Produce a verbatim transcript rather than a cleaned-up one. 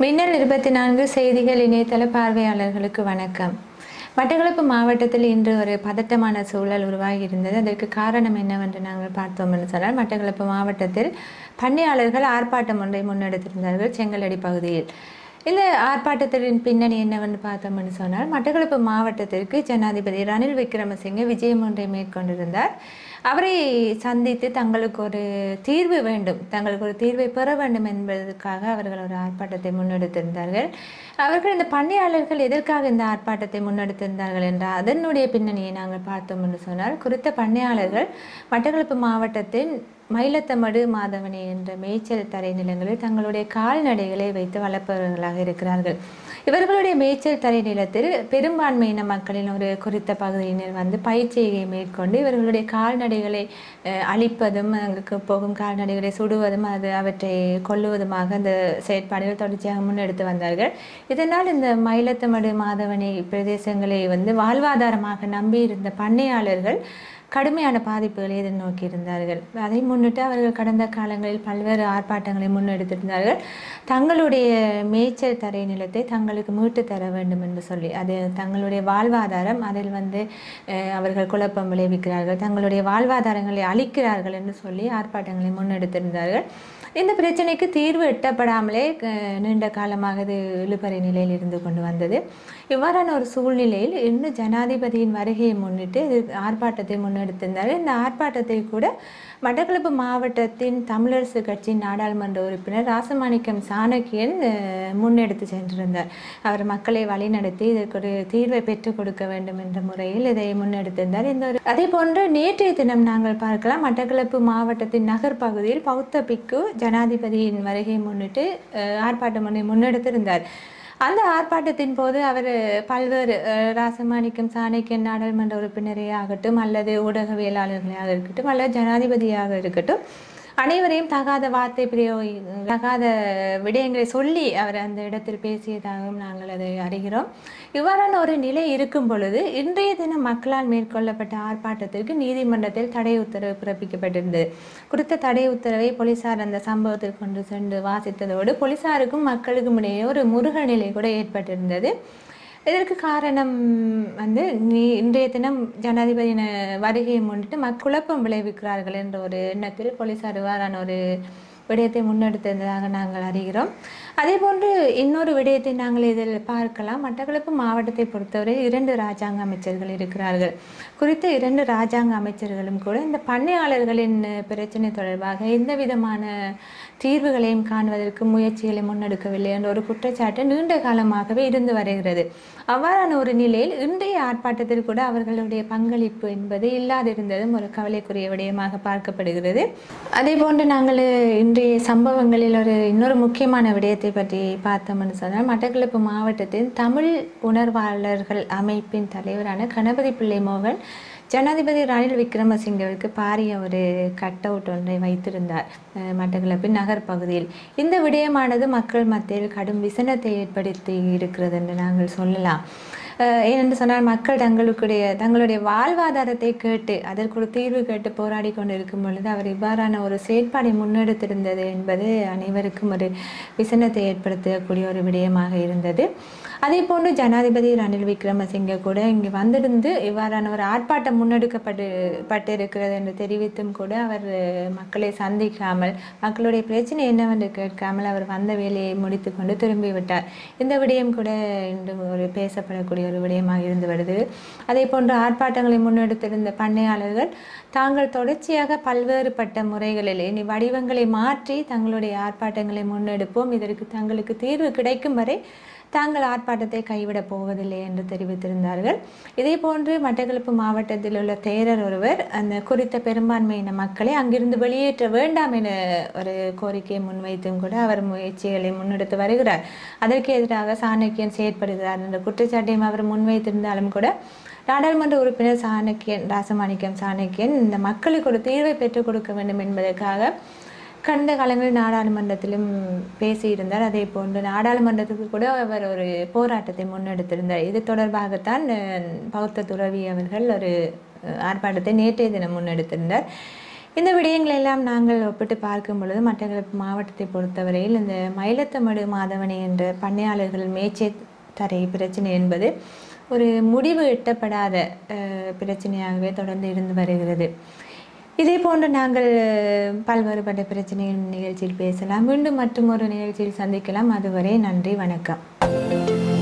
மின்னல் இருபத்தி நான்கு செய்திகள் இணையதள பார்வையாளர்களுக்கு வணக்கம். மட்டக்களப்பு மாவட்டத்தில் இன்று ஒரு பதட்டமான சூழல் உருவாகி இருந்தது. அதற்கு காரணம் என்னவென்று நாங்கள் பார்த்தோம் என்று சொன்னால், மட்டக்களப்பு மாவட்டத்தில் பண்ணையாளர்கள் ஆர்ப்பாட்டம் ஒன்றை முன்னெடுத்திருந்தார்கள் செங்கலடி பகுதியில். இந்த ஆர்ப்பாட்டத்தின் பின்னணி என்னவென்று பார்த்தோம் என்று சொன்னால், மட்டக்களப்பு மாவட்டத்திற்கு ஜனாதிபதி ரணில் விக்ரமசிங்கே விஜயம் ஒன்றை மேற்கொண்டிருந்தார். அவரை சந்தித்து தங்களுக்கு ஒரு தீர்வு வேண்டும், தங்களுக்கு ஒரு தீர்வை பெற வேண்டும் என்பதற்காக அவர்கள் ஒரு ஆர்ப்பாட்டத்தை முன்னெடுத்திருந்தார்கள். அவர்கள் இந்த பண்ணையாளர்கள் எதற்காக இந்த ஆர்ப்பாட்டத்தை முன்னெடுத்திருந்தார்கள் என்றால், அதனுடைய பின்னணியை நாங்கள் பார்த்தோம் என்று சொன்னால், குறித்த பண்ணையாளர்கள் மட்டக்களப்பு மாவட்டத்தின் மயிலத்தமடு மாதவனி என்ற மேய்ச்சல் தரை நிலங்களில் தங்களுடைய கால்நடைகளை வைத்து வளர்ப்பவர்களாக இருக்கிறார்கள். இவர்களுடைய மேய்ச்சல் தரை நிலத்தில் பெரும்பான்மையின மக்களின் ஒரு குறித்த பகுதியினர் வந்து பயிற்சியை மேற்கொண்டு இவர்களுடைய கால்நடைகளை அழிப்பதும், அங்கு போகும் கால்நடைகளை சுடுவதும், அது அவற்றை கொல்லுவதுமாக அந்த செயற்பாடுகள் தொடர்ச்சியாக முன்னெடுத்து வந்தார்கள். இதனால் இந்த மயிலத்தமடு மாதவனி பிரதேசங்களை வந்து வாழ்வாதாரமாக நம்பி இருந்த பண்ணையாளர்கள் கடுமையான பாதிப்புகளை எதிர்நோக்கி இருந்தார்கள். அதை முன்னிட்டு அவர்கள் கடந்த காலங்களில் பல்வேறு ஆர்ப்பாட்டங்களை முன்னெடுத்திருந்தார்கள். தங்களுடைய மேய்ச்சல் தரை நிலத்தை தங்களுக்கு மீட்டு தர வேண்டும் என்று சொல்லி, அது தங்களுடைய வாழ்வாதாரம், அதில் வந்து அவர்கள் குழப்பம் விளைவிக்கிறார்கள், தங்களுடைய வாழ்வாதாரங்களை அளிக்கிறார்கள் என்று சொல்லி ஆர்ப்பாட்டங்களை முன்னெடுத்திருந்தார்கள். இந்த பிரச்சனைக்கு தீர்வு எட்டப்படாமலே நீண்ட காலமாக இது இழுபறி நிலையில் இருந்து கொண்டு வந்தது. இவ்வாறான ஒரு சூழ்நிலையில் இன்னும் ஜனாதிபதியின் வருகையை முன்னிட்டு இது ஆர்ப்பாட்டத்தை முன்னெடுத்திருந்தார்கள். இந்த ஆர்ப்பாட்டத்தை கூட மட்டக்களப்பு மாவட்டத்தின் தமிழரசு கட்சியின் நாடாளுமன்ற உறுப்பினர் ராசமாணிக்கம் சாணக்கியன் முன்னெடுத்து சென்றிருந்தார். அவர் மக்களை வழிநடத்தி இதற்கு ஒரு தீர்வை பெற்றுக் கொடுக்க வேண்டும் என்ற முறையில் இதை முன்னெடுத்திருந்தார். இந்த ஒரு அதே போன்று நேற்றைய தினம் நாங்கள் பார்க்கலாம், மட்டக்களப்பு மாவட்டத்தின் நகர் பகுதியில் பௌத்த பிக்கு ஜனாதிபதியின் வருகையை முன்னிட்டு ஆர்ப்பாட்டம் ஒன்றை முன்னெடுத்திருந்தார். அந்த ஆர்ப்பாட்டத்தின் போது அவர் பல்வேறு ராசமாணிக்கம் சாணக்கியன் நாடாளுமன்ற உறுப்பினரே ஆகட்டும், அல்லது ஊடகவியலாளர்களாக இருக்கட்டும், அல்லது ஜனாதிபதியாக இருக்கட்டும், அனைவரையும் தகாத வார்த்தை பிரயோகி தகாத விடயங்களை சொல்லி அவர் அந்த இடத்தில் பேசியதாகவும் நாங்கள் அதை அறிகிறோம். இவ்வாறான ஒரு நிலை இருக்கும் பொழுது இன்றைய தினம் மக்களால் மேற்கொள்ளப்பட்ட ஆர்ப்பாட்டத்திற்கு நீதிமன்றத்தில் தடை உத்தரவு பிறப்பிக்கப்பட்டிருந்தது. குறித்த தடை உத்தரவை போலீசார் அந்த சம்பவத்தில் கொண்டு சென்று வாசித்ததோடு போலீசாருக்கும் மக்களுக்கும் இடையே ஒரு முருக நிலை கூட ஏற்பட்டிருந்தது. இதற்கு காரணம் வந்து நீ இன்றைய தினம் ஜனாதிபதியின் வருகையை முன்னிட்டு மக்குழப்பம் விளைவிக்கிறார்கள் என்ற ஒரு எண்ணத்தில் போலீசார் இவ்வாறான ஒரு விடயத்தை முன்னெடுத்திருந்ததாக நாங்கள் அறிகிறோம். அதே போன்று இன்னொரு விடயத்தை நாங்கள் இதில் பார்க்கலாம். மட்டக்களப்பு மாவட்டத்தை பொறுத்தவரை இரண்டு இராஜாங்க அமைச்சர்கள் இருக்கிறார்கள். குறித்த இரண்டு இராஜாங்க அமைச்சர்களும் கூட இந்த பண்ணையாளர்களின் பிரச்சனை தொடர்பாக எந்த விதமான தீர்வுகளையும் காணுவதற்கு முயற்சிகளை முன்னெடுக்கவில்லை என்ற ஒரு குற்றச்சாட்டு நீண்ட காலமாகவே இருந்து வருகிறது. அவ்வாறான ஒரு நிலையில் இன்றைய ஆர்ப்பாட்டத்தில் கூட அவர்களுடைய பங்களிப்பு என்பது இல்லாதிருந்ததும் ஒரு கவலைக்குரிய விடயமாக பார்க்கப்படுகிறது. அதே போன்று நாங்கள் இன்றைய சம்பவங்களில் ஒரு இன்னொரு முக்கியமான விடயத்தை பற்றி பார்த்தோம்னு சொன்னால், மட்டக்களப்பு மாவட்டத்தின் தமிழ் உணர்வாளர்கள் அமைப்பின் தலைவரான கணபதி பிள்ளை மோகன் ஜனாதிபதி ரணில் விக்ரமசிங்கவிற்கு பாரிய ஒரு கட் அவுட் ஒன்றை வைத்திருந்தார் மட்டக்களப்பின் நகர் பகுதியில். இந்த விடயமானது மக்கள் மத்தியில் கடும் விசனத்தை ஏற்படுத்தி இருக்கிறது என்று நாங்கள் சொல்லலாம். ஏனென்று சொன்னால், மக்கள் தங்களுடைய தங்களுடைய வாழ்வாதாரத்தை கேட்டு அதற்கு ஒரு தீர்வு கேட்டு போராடி கொண்டு இருக்கும் பொழுது அவர் இவ்வாறான ஒரு செயற்பாடை முன்னெடுத்திருந்தது என்பது அனைவருக்கும் ஒரு விசனத்தை ஏற்படுத்தக்கூடிய ஒரு விடயமாக இருந்தது. அதே போன்று ஜனாதிபதி ரணில் விக்ரமசிங்கே கூட இங்கு வந்திருந்து இவ்வாறான ஒரு ஆர்ப்பாட்டம் முன்னெடுக்கப்பட்டு பட்டிருக்கிறது என்று தெரிவித்தும் கூட அவர் மக்களை சந்திக்காமல், மக்களுடைய பிரச்சனை என்னவென்று கேட்காமல் அவர் வந்த வேலையை முடித்து கொண்டு திரும்பிவிட்டார். இந்த விடயம் கூட இன்று ஒரு பேசப்படக்கூடிய ஒரு விடயமாக இருந்து வருது. அதே போன்று ஆர்ப்பாட்டங்களை முன்னெடுத்திருந்த பண்ணையாளர்கள் தாங்கள் தொடர்ச்சியாக பல்வேறுபட்ட முறைகளில் இனி வடிவங்களை மாற்றி தங்களுடைய ஆர்ப்பாட்டங்களை முன்னெடுப்போம், இதற்கு தங்களுக்கு தீர்வு கிடைக்கும் வரை தாங்கள் ஆர்ப்பாட்டத்தை கைவிடப் போவதில்லை என்று தெரிவித்திருந்தார்கள். இதே போன்று மட்டக்களப்பு மாவட்டத்தில் உள்ள தேரர் ஒருவர் அந்த குறித்த பெரும்பான்மையின மக்களை அங்கிருந்து வெளியேற்ற வேண்டாம் என ஒரு கோரிக்கையை முன்வைத்தும் கூட அவர் முயற்சிகளை முன்னெடுத்து வருகிறார். அதற்கு எதிராக சாணக்கியன் செயற்படுகிறார் என்ற குற்றச்சாட்டையும் அவர் முன்வைத்திருந்தாலும் கூட நாடாளுமன்ற உறுப்பினர் சாணக்கியன் ராசமாணிக்கம் சாணக்கியன் இந்த மக்களுக்கு ஒரு தீர்வை பெற்றுக் கொடுக்க வேண்டும் என்பதற்காக கடந்த காலங்களில் நாடாளுமன்றத்திலும் பேசியிருந்தார். அதே போன்று நாடாளுமன்றத்துக்கு கூட அவர் ஒரு போராட்டத்தை முன்னெடுத்திருந்தார். இது தொடர்பாகத்தான் பௌத்த துறவி அவர்கள் ஒரு ஆர்ப்பாட்டத்தை நேற்றைய தினம் முன்னெடுத்திருந்தார். இந்த விடயங்களை எல்லாம் நாங்கள் ஒப்பிட்டு பார்க்கும் பொழுது மட்டக்களப்பு மாவட்டத்தை பொறுத்தவரையில் இந்த மயிலத்தமடு மாதவனை என்ற பண்ணையாளர்கள் மேய்ச்சை தரை பிரச்சனை என்பது ஒரு முடிவு எட்டப்படாத பிரச்சனையாகவே தொடர்ந்து இருந்து வருகிறது. இதே போன்று நாங்கள் பல்வேறுபட்ட பிரச்சனையின் நிகழ்ச்சியில் பேசலாம். மீண்டும் மற்றும் ஒரு நிகழ்ச்சியில் சந்திக்கலாம். அதுவரை நன்றி, வணக்கம்.